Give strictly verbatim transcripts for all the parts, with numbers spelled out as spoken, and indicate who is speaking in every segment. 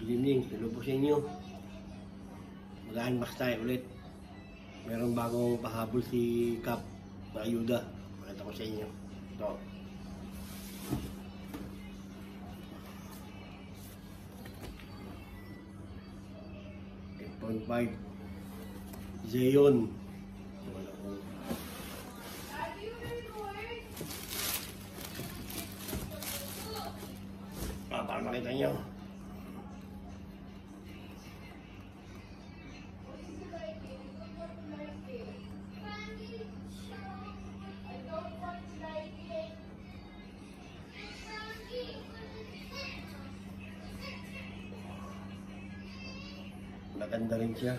Speaker 1: Good evening, hello po sa inyo. Mag-unbox tayo ulit. Merong bagong pahabol si Cap na ayuda. Pakita ko sa inyo. Ito. eight point five Xeon. Ah, para makita nyo. Maganda rin siya.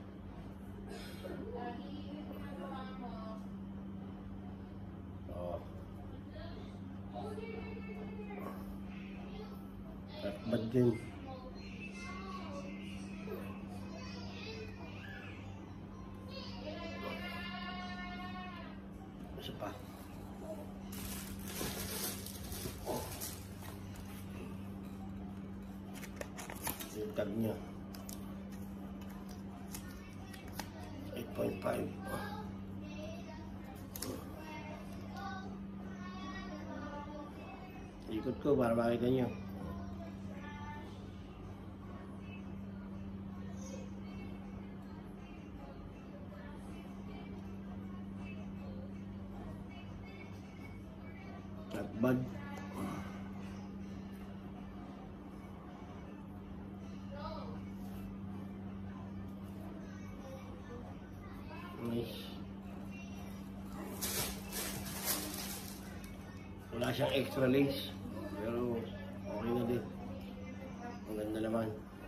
Speaker 1: Oh. At bad din. Isa pa. Yung tag niya. eight point five. Ikot ko para makita nyo. Not bad. Nice. Wala siyang extra lace, pero okay na din. Ang ganda naman.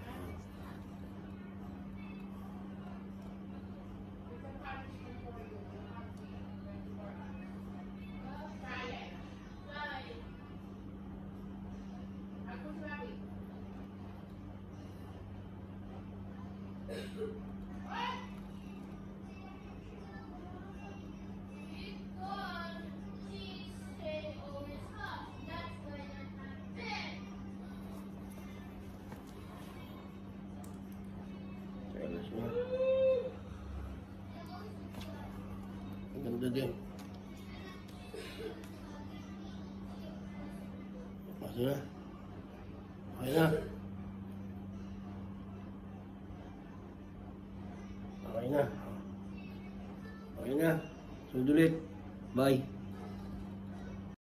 Speaker 1: Ang ganda din. Masih na. Okay na. Okay na. Okay na. Sunod ulit. Bye.